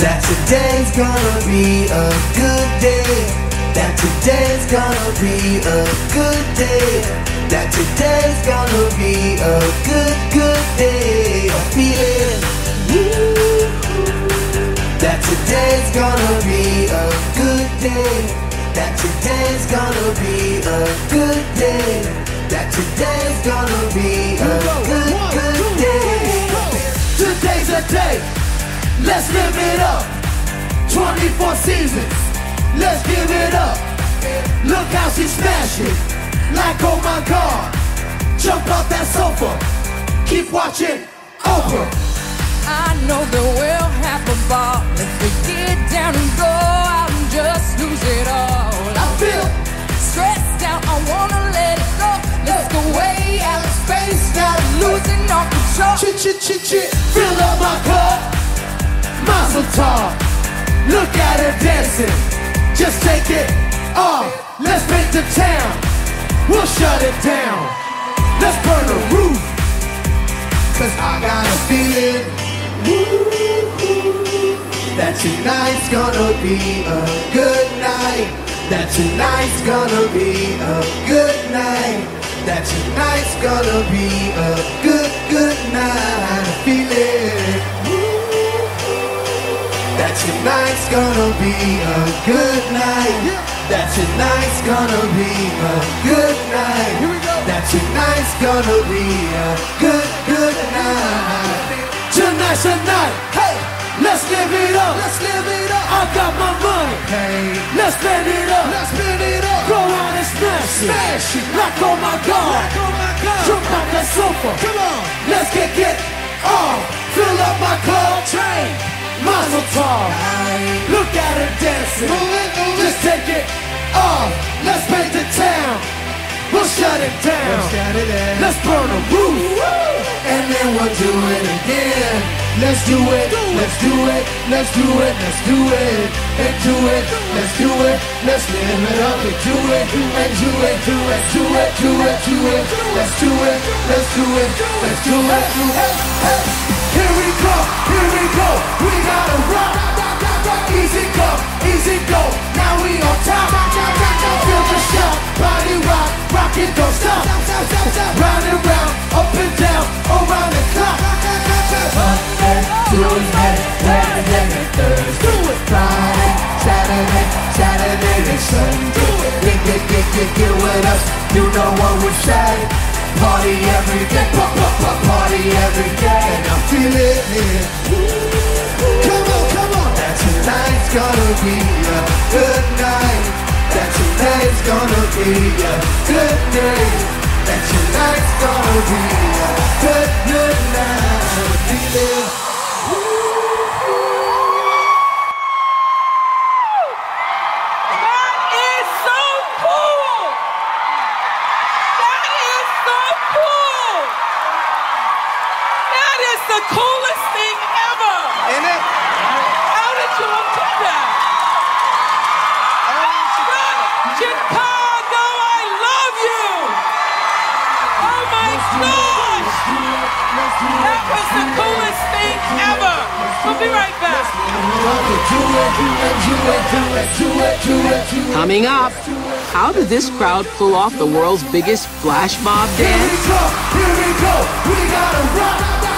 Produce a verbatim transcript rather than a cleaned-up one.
that today's gonna be a good day, that today's gonna be a good day, that today's gonna be a good, good day. I feel it. That today's gonna be a good day, that today's gonna be a good day, that today's gonna be a good, good day. Today's a day, let's live it up. twenty-four seasons, let's give it up. Look how she smash it, like oh my God. Jump off that sofa, keep watching Oprah. I know that we'll have a ball if we get down and go out and just lose it all. I feel stressed out, I wanna let it go. Let's go way out of space, now losing all control. Chit chit chit chit, fill up my cup, Mazel tov. Look at her dancing, just take it off. Let's paint the town, we'll shut it down. Let's burn the roof, cause I got a feeling that tonight's gonna be a good night, that tonight's gonna be a good night, that tonight's gonna be a good, good night. I feel it. That tonight's gonna be a good night, that tonight's gonna be a good night, that tonight's gonna be a good, good night. Tonight's a night, hey, let's live it up, let's live it up. I got my money, hey, let's spend it up, let's spend it up. Go on and smash it, smash it, like oh my God, like oh my God. Jump off that sofa, come on, let's get get off. Fill up my club train, Mazel tov. Look at her dancing, move it, move just it. take it off. Let's paint the town, we'll shut it down. We'll shut it down. Let's burn the roof, and then we'll do it again. Let's do it, let's do it, let's do it, let's do it, and do it, let's do it, let's live it up and do it, and do it, do it, do it, do it, do it, let's do it, let's do it, let's do it, do it. Here we go, here we go, we gotta rock, easy go, easy go, now we on top, feel the shout, body rock, rock it, don't stop, round and round, up and down, around the clock. Monday, Tuesday, Wednesday, and Thursday, Friday, Saturday, Saturday, and Sunday. Get, get, get, get, get with us, you know what we say. Party every day, pop, pop, pop, party every day. And I feel it here. Come on, come on. That tonight's gonna be a good night. That tonight's gonna be a good day. That tonight's gonna be a good, good night. Feel it. The coolest thing ever! Ain't it? How did you do that? From Chicago, I love you! Oh my gosh! That was the coolest thing ever! We'll be right back. Coming up, how did this crowd pull off the world's biggest flash mob dance? Here we go, here we go, we gotta rock!